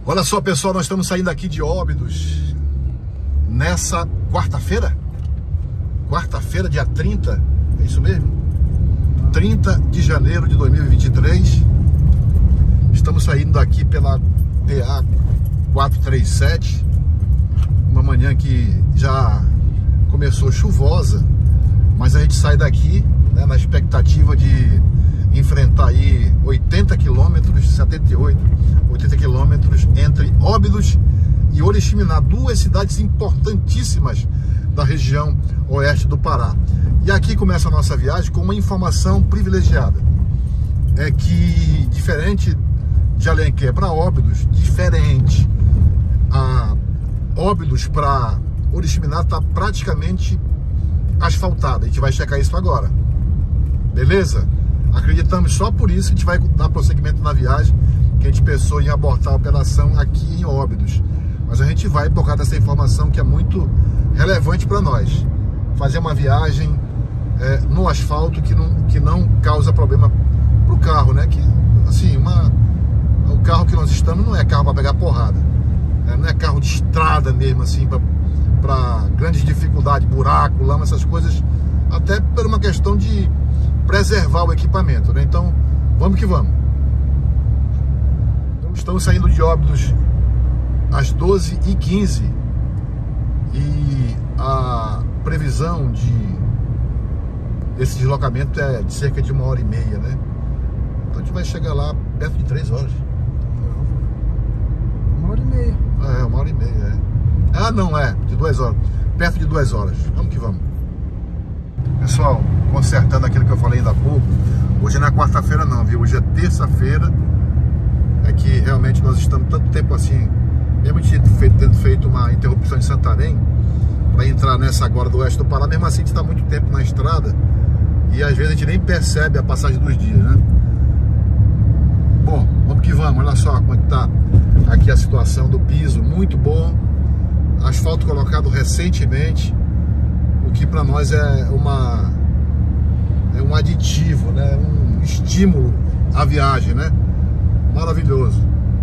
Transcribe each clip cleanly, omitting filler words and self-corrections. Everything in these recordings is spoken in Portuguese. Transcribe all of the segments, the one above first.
Olha só, pessoal, nós estamos saindo aqui de Óbidos nessa quarta-feira, dia 30, é isso mesmo? 30 de janeiro de 2023. Estamos saindo aqui pela PA 437, uma manhã que já começou chuvosa, mas a gente sai daqui, né, na expectativa de enfrentar aí 80 quilômetros, 80 quilômetros entre Óbidos e Oriximiná, duas cidades importantíssimas da região oeste do Pará. E aqui começa a nossa viagem com uma informação privilegiada. É que, diferente de Alenquer para Óbidos, diferente a Óbidos para Oriximiná, está praticamente asfaltada. A gente vai checar isso agora, beleza? Acreditamos só por isso que a gente vai dar prosseguimento na viagem, que a gente pensou em abortar a operação aqui em Óbidos. Mas a gente vai por causa dessa informação que é muito relevante para nós. Fazer uma viagem no asfalto que não causa problema para o carro, né? Que, assim, o carro que nós estamos não é carro para pegar porrada, né? Não é carro de estrada mesmo, assim, para grandes dificuldades, buraco, lama, essas coisas, até por uma questão de preservar o equipamento, né? Então, vamos que vamos. Estamos saindo de Óbidos às 12h15 e a previsão desse deslocamento é de cerca de 1h30, né? Então a gente vai chegar lá perto de 3 horas. 1h30. É, 1h30, é. Ah, não, de 2 horas. Perto de 2 horas. Vamos que vamos. Pessoal, consertando aquilo que eu falei ainda há pouco, hoje não é quarta-feira não, viu? Hoje é terça-feira. É que realmente nós estamos tanto tempo assim, mesmo tendo feito uma interrupção em Santarém, para entrar nessa agora do oeste do Pará, mesmo assim a gente está muito tempo na estrada e às vezes a gente nem percebe a passagem dos dias, né? Bom, vamos que vamos. Olha só como é que tá aqui a situação do piso, muito bom, asfalto colocado recentemente, o que para nós é um aditivo, né? Um estímulo à viagem, né? Maravilhoso.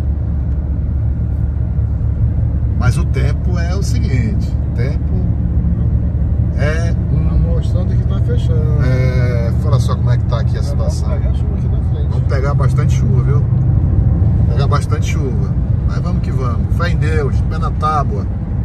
Mas o tempo é o seguinte, o tempo é mostrando que tá fechando. Olha só como é que tá aqui a situação. Vamos pegar chuva aqui na frente. Vamos pegar bastante chuva, viu? Pegar bastante chuva. Mas vamos que vamos. Fé em Deus, pé na tábua.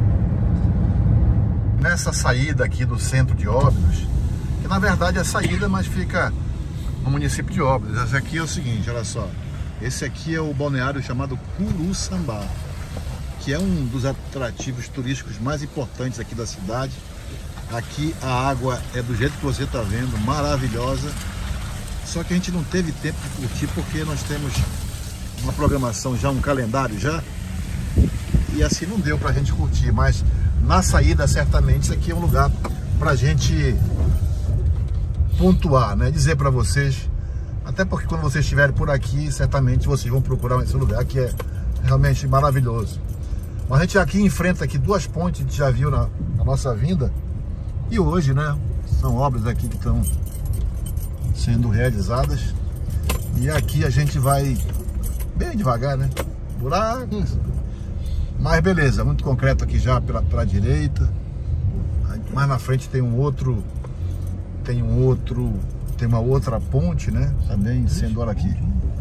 Nessa saída aqui do centro de Óbidos, que na verdade é saída, mas fica no município de Óbidos. Esse aqui é o seguinte, olha só. Esse aqui é o balneário chamado Curuçambá, que é um dos atrativos turísticos mais importantes aqui da cidade. Aqui a água é do jeito que você está vendo, maravilhosa. Só que a gente não teve tempo de curtir porque nós temos uma programação já, um calendário já, e assim não deu para a gente curtir. Mas na saída, certamente, isso aqui é um lugar para a gente pontuar, né? Dizer para vocês. Até porque quando vocês estiverem por aqui, certamente vocês vão procurar esse lugar que é realmente maravilhoso. Mas a gente aqui enfrenta aqui duas pontes, a gente já viu na nossa vinda. E hoje, né, são obras aqui que estão sendo realizadas. E aqui a gente vai bem devagar, né? Buracos. Mas beleza, muito concreto aqui já pela direita. Mais na frente tem uma outra ponte, né? Também sendo, olha aqui.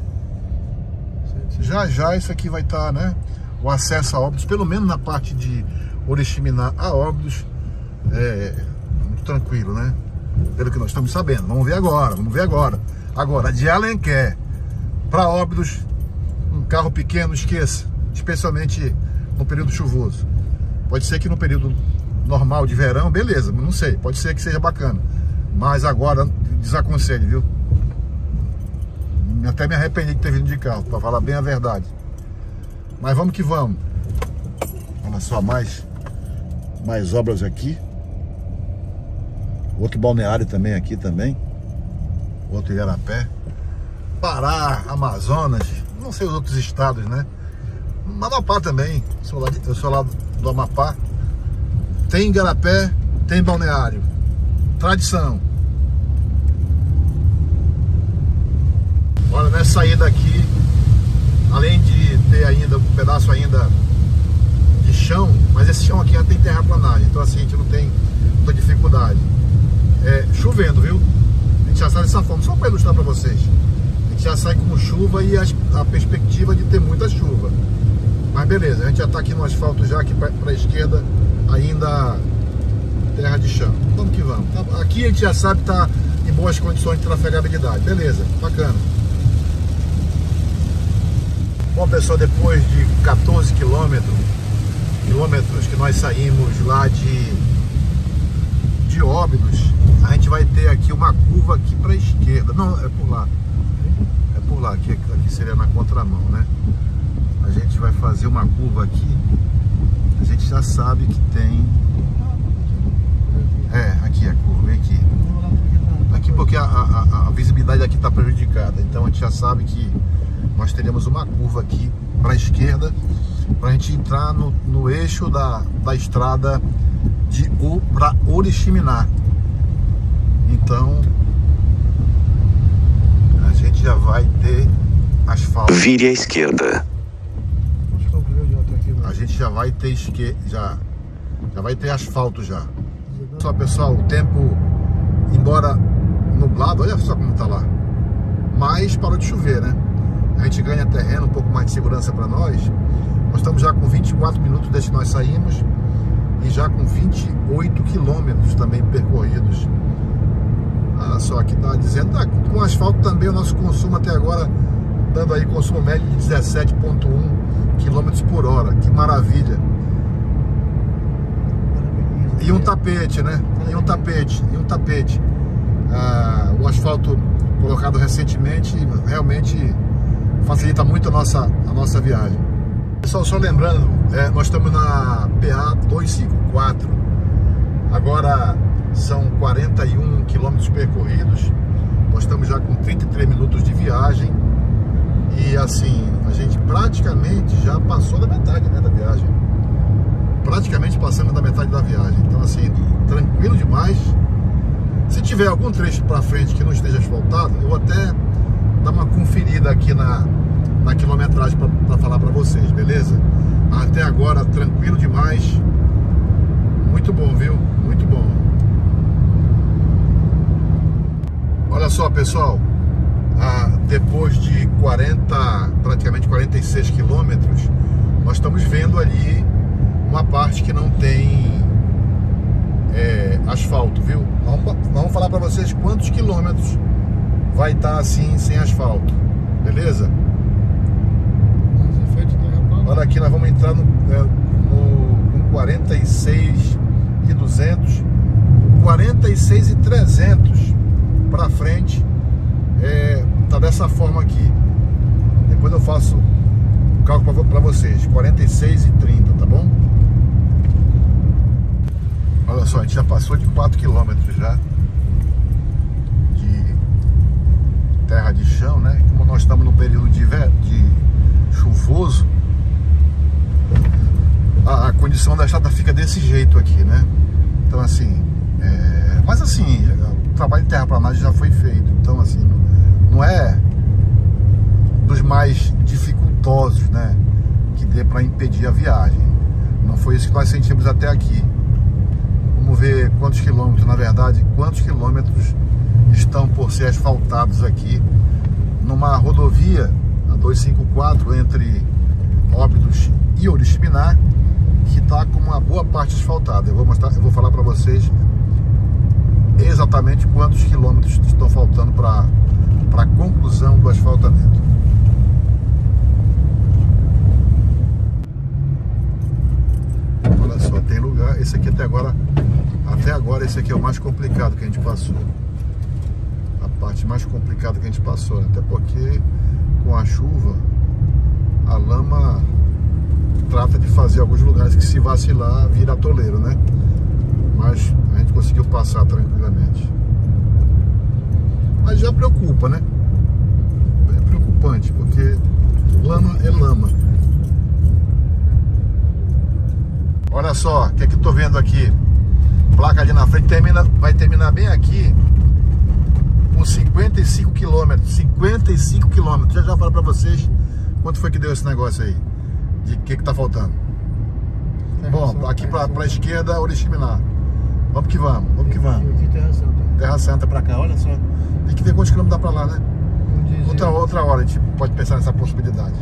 Já isso aqui vai estar, né? O acesso a Óbidos, pelo menos na parte de Oriximiná a Óbidos, é muito tranquilo, né? Pelo que nós estamos sabendo. Vamos ver agora. Agora, de Alenquer para Óbidos, um carro pequeno, esqueça. Especialmente no período chuvoso. Pode ser que no período normal de verão, beleza, não sei. Pode ser que seja bacana. Mas agora, desaconselho, viu? Até me arrependi de ter vindo de carro, para falar bem a verdade. Mas vamos que vamos. Olha só, mais obras aqui. Outro balneário também aqui também. Outro Igarapé. Pará, Amazonas, não sei os outros estados, né? Amapá também. Eu sou lá do Amapá. Tem Igarapé, tem balneário. Tradição. Olha, nessa saída aqui, além de ter ainda um pedaço ainda esse chão aqui já tem terraplanagem, então assim, a gente não tem muita dificuldade. Chovendo, viu? A gente já sai dessa forma, só para ilustrar para vocês. A gente já sai com chuva e a perspectiva de ter muita chuva. Mas beleza, a gente já está aqui no asfalto já, aqui para a esquerda, ainda terra de chão. Vamos que vamos. Aqui a gente já sabe que está em boas condições de trafegabilidade. Beleza, bacana. Bom, pessoal, depois de 14 quilômetros que nós saímos lá de Óbidos, a gente vai ter aqui uma curva aqui para a esquerda. Não, é por lá. É por lá, aqui seria na contramão, né? A gente vai fazer uma curva aqui. A gente já sabe que tem... aqui a curva, vem aqui. Aqui porque a visibilidade aqui está prejudicada. Então a gente já sabe que nós teremos uma curva aqui para a esquerda, para a gente entrar no eixo da estrada para Oriximiná. Então a gente já vai ter asfalto. Vire à esquerda. A gente já vai ter já vai ter asfalto já. Só, pessoal, o tempo, embora nublado, olha só como tá lá, mas parou de chover, né? A gente ganha terreno, um pouco mais de segurança para nós. Nós estamos já com 24 minutos desde que nós saímos e já com 28 quilômetros também percorridos. Olha só, aqui tá dizendo, com asfalto também o nosso consumo até agora, dando aí consumo médio de 17,1 km por hora. Que maravilha! E um tapete, né? E um tapete. O asfalto colocado recentemente realmente facilita muito a nossa viagem. Pessoal, só lembrando, nós estamos na PA 254. Agora são 41 quilômetros percorridos. Nós estamos já com 33 minutos de viagem. E assim, a gente praticamente já passou da metade, né, da viagem. Praticamente passamos da metade da viagem. Então assim, tranquilo demais. Se tiver algum trecho para frente que não esteja asfaltado, eu vou até dar uma conferida aqui na quilometragem para falar para vocês, beleza? Até agora, tranquilo demais. Muito bom, viu? Muito bom. Olha só, pessoal. Depois de praticamente 46 quilômetros, nós estamos vendo ali uma parte que não tem asfalto, viu? Vamos falar para vocês quantos quilômetros vai estar assim sem asfalto, beleza? Olha aqui, nós vamos entrar com 46.200, 46.300 para frente. Tá dessa forma aqui. Depois eu faço o cálculo para vocês. 46,30, tá bom? Olha só, a gente já passou de 4 quilômetros já de terra de chão, né? Como nós estamos no período de chuvoso, a condição da estrada fica desse jeito aqui, né? Então assim, mas assim, o trabalho de terraplanagem já foi feito. Então assim, não é dos mais dificultosos, né, que dê para impedir a viagem. Não foi isso que nós sentimos até aqui. Vamos ver quantos quilômetros, na verdade, quantos quilômetros estão por ser asfaltados aqui numa rodovia, a 254, entre Óbidos e Oriximiná, que está com uma boa parte asfaltada. Eu vou falar para vocês exatamente quantos quilômetros estão faltando para a conclusão do asfaltamento. Olha só, tem lugar. Esse aqui até agora esse aqui é o mais complicado que a gente passou. A parte mais complicada que a gente passou, até porque com a chuva a lama trata de fazer alguns lugares que, se vacilar, vira atoleiro, né? Mas a gente conseguiu passar tranquilamente. Mas já preocupa, né? É preocupante, porque lama é lama. Olha só, o que é que eu tô vendo aqui? Placa ali na frente vai terminar bem aqui com 55 quilômetros. 55 quilômetros. Já falo pra vocês quanto foi que deu esse negócio aí. De que tá faltando. Bom, aqui pra esquerda, Oriximiná. Vamos que vamos, vamos que vamos. Aqui Terra Santa. Terra Santa pra cá, olha só. Tem que ver quantos quilômetros dá pra lá, né? Outra hora a gente pode pensar nessa possibilidade.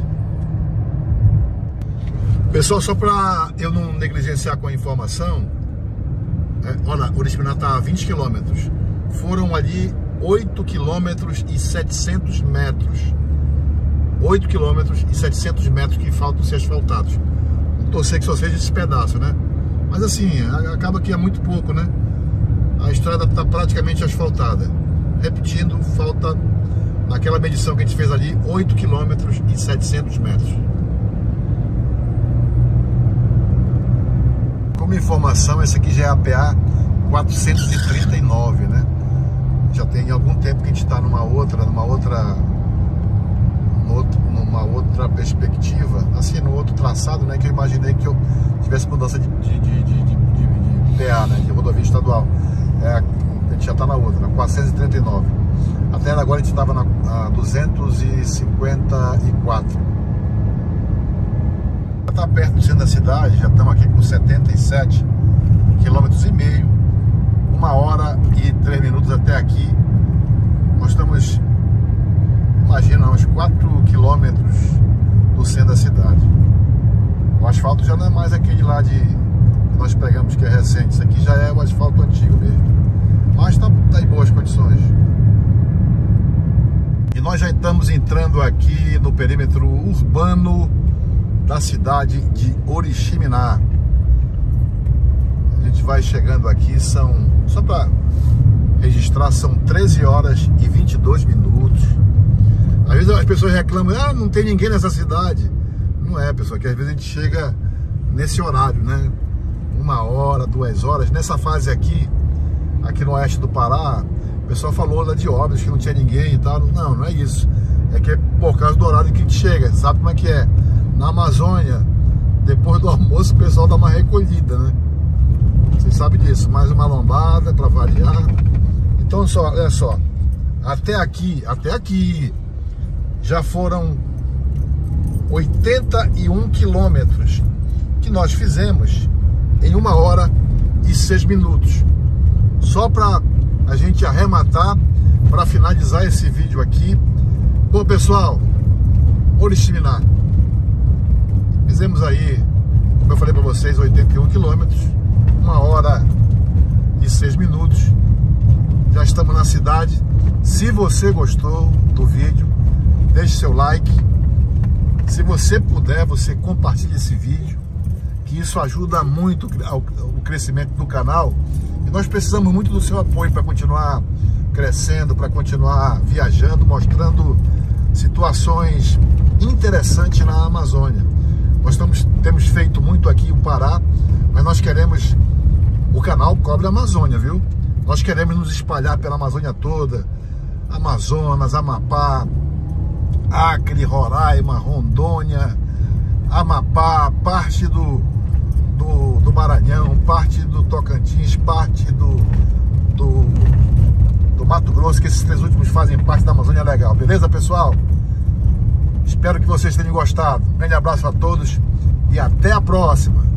Pessoal, só pra eu não negligenciar com a informação, olha, Oriximiná tá a 20 quilômetros. Foram ali 8 quilômetros e 700 metros. 8 quilômetros e 700 metros que faltam ser asfaltados. Vamos torcer que só seja esse pedaço, né? Mas assim, acaba que é muito pouco, né? A estrada está praticamente asfaltada. Repetindo, falta, naquela medição que a gente fez ali, 8 quilômetros e 700 metros. Como informação, esse aqui já é a PA 439, né? Já tem algum tempo que a gente está numa outra perspectiva, assim, no outro traçado, né? Que eu imaginei que eu tivesse mudança de PA, né? De rodovia estadual. A gente já está na outra, na 439. Até agora a gente estava na 254. Já está perto do centro da cidade, já estamos aqui com 77 quilômetros e meio. 1 hora e 3 minutos até aqui. Nós estamos, imagina, uns 4 quilômetros do centro da cidade. O asfalto já não é mais aquele lá que nós pegamos, que é recente. Isso aqui já é o asfalto antigo mesmo. Mas está em boas condições. E nós já estamos entrando aqui no perímetro urbano da cidade de Oriximiná. A gente vai chegando aqui, só para registrar, são 13 horas e 22 minutos. Às vezes as pessoas reclamam, não tem ninguém nessa cidade. Não é, pessoal, que às vezes a gente chega nesse horário, né? 1 hora, 2 horas. Nessa fase aqui no oeste do Pará, o pessoal falou lá de Óbidos que não tinha ninguém e tal. Não, não é isso. É que é por causa do horário que a gente chega. Sabe como é que é? Na Amazônia, depois do almoço, o pessoal dá uma recolhida, né? Vocês sabem disso. Mais uma lombada para variar. Então, olha só. Até aqui, já foram 81 quilômetros que nós fizemos em 1 hora e 6 minutos. Só para a gente arrematar, para finalizar esse vídeo aqui. Bom, pessoal, Oriximiná. Fizemos aí, como eu falei para vocês, 81 quilômetros, 1 hora e 6 minutos. Já estamos na cidade. Se você gostou do vídeo, deixe seu like. Se você puder, você compartilhe esse vídeo, que isso ajuda muito o crescimento do canal. E nós precisamos muito do seu apoio para continuar crescendo, para continuar viajando, mostrando situações interessantes na Amazônia. Nós temos feito muito aqui no Pará, mas nós queremos, o canal cobre a Amazônia, viu? Nós queremos nos espalhar pela Amazônia toda, Amazonas, Amapá, Acre, Roraima, Rondônia, Amapá, parte do Maranhão, parte do Tocantins, parte do Mato Grosso, que esses 3 últimos fazem parte da Amazônia Legal. Beleza, pessoal? Espero que vocês tenham gostado. Um grande abraço a todos e até a próxima.